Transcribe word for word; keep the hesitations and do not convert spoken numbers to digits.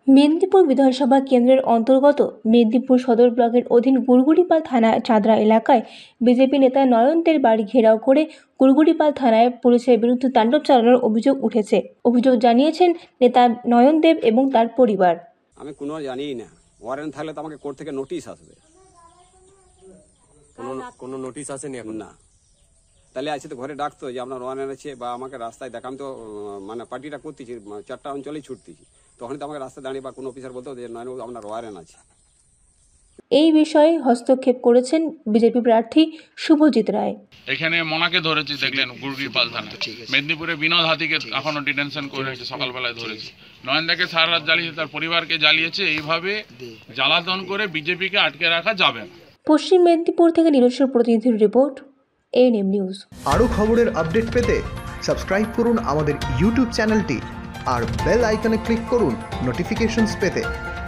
মেদিনীপুর বিধানসভা কেন্দ্রের অন্তর্গত মেদিনীপুর সদর ব্লকের অধীন গুড়গুড়িপাল থানার চাঁদরা এলাকায় বিজেপি নেতা নয়ন দের বাড়ি ঘেরাও করে গুড়গুড়িপাল থানায় পুলিশের বিরুদ্ধে তাণ্ডব চালানোর অভিযোগ উঠেছে। অভিযোগ জানিয়েছেন নেতা নয়ন দেব এবং তার পরিবার। আমি কোনো জানিই না, ওয়ারেন্ট থাকলে তো আমাকে কোর্ট থেকে নোটিশ আসবে। কোনো কোনো নোটিশ আসেনি এখন? না, তাহলে আছে তো ঘরে ডাকতো যে আপনার ওয়ারেন্ট আছে, বা আমাকে রাস্তায় দেখাম তো, মানে পার্টিটা করতেছি, চারটা অঞ্চলেই ছুটতেছি, তখন তো আমাকে রাস্তায় দাঁড়িয়ে বা কোনো অফিসার বলতো যে নয় আপনার ওয়ারেন্ট আছে। এই বিষয়ে হস্তক্ষেপ করেছেন বিজেপি প্রার্থী শুভজিৎ রায়। এখানে মনাকে ধরেছি, দেখলেন গুড়গুড়িপাল থানা। মেদিনীপুরে বিনোদ হাতিকে এখনো ডিটেনশন করে রেখেছে, সকালবেলায় ধরেছে। নয়নদাকে সারা রাত জ্বালিয়েছে, তার পরিবারকে জ্বালিয়েছে। এইভাবে জ্বালাতন করে বিজেপিকে আটকে রাখা যাবে না। পশ্চিম মেদিনীপুর থেকে নিজস্ব প্রতিনিধির রিপোর্ট, এএনএম নিউজ। আরও খবরের আপডেট পেতে সাবস্ক্রাইব করুন আমাদের ইউটিউব চ্যানেলটি আর বেল আইকনে ক্লিক করুন নোটিফিকেশনস পেতে।